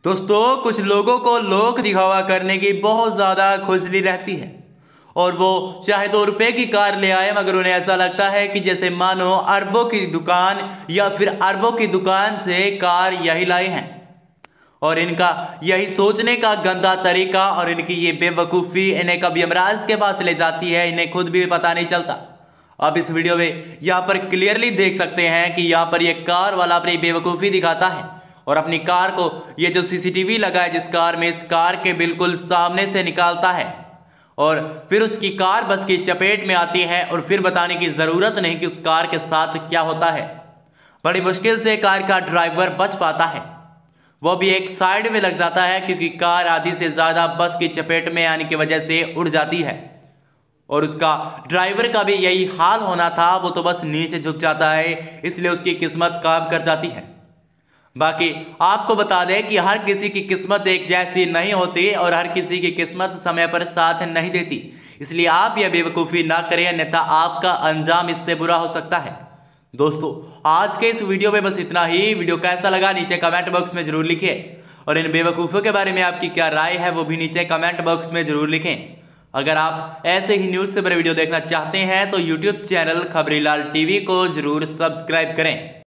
दोस्तों, कुछ लोगों को लोक दिखावा करने की बहुत ज़्यादा खुजली रहती है और वो चाहे 2 रुपए की कार ले आए, मगर उन्हें ऐसा लगता है कि जैसे मानो अरबों की दुकान या फिर अरबों की दुकान से कार यही लाए हैं। और इनका यही सोचने का गंदा तरीका और इनकी ये बेवकूफ़ी इन्हें कभी यमराज के पास ले जाती है, इन्हें खुद भी पता नहीं चलता। अब इस वीडियो में यहाँ पर क्लियरली देख सकते हैं कि यहाँ पर ये कार वाला अपनी बेवकूफ़ी दिखाता है और अपनी कार को ये जो सीसीटीवी लगा है जिस कार में, इस कार के बिल्कुल सामने से निकालता है और फिर उसकी कार बस की चपेट में आती है और फिर बताने की ज़रूरत नहीं कि उस कार के साथ क्या होता है। बड़ी मुश्किल से कार का ड्राइवर बच पाता है, वो भी एक साइड में लग जाता है क्योंकि कार आधी से ज़्यादा बस की चपेट में आने की वजह से उड़ जाती है। और उसका ड्राइवर का भी यही हाल होना था, वो तो बस नीचे झुक जाता है, इसलिए उसकी किस्मत काम कर जाती है। बाकी आपको बता दें कि हर किसी की किस्मत एक जैसी नहीं होती और हर किसी की किस्मत समय पर साथ नहीं देती, इसलिए आप यह बेवकूफ़ी ना करें, अन्यथा आपका अंजाम इससे बुरा हो सकता है। दोस्तों, आज के इस वीडियो में बस इतना ही। वीडियो कैसा लगा नीचे कमेंट बॉक्स में जरूर लिखें और इन बेवकूफ़ों के बारे में आपकी क्या राय है वो भी नीचे कमेंट बॉक्स में जरूर लिखें। अगर आप ऐसे ही न्यूज़ से बड़े वीडियो देखना चाहते हैं तो यूट्यूब चैनल खबरीलाल टीवी को जरूर सब्सक्राइब करें।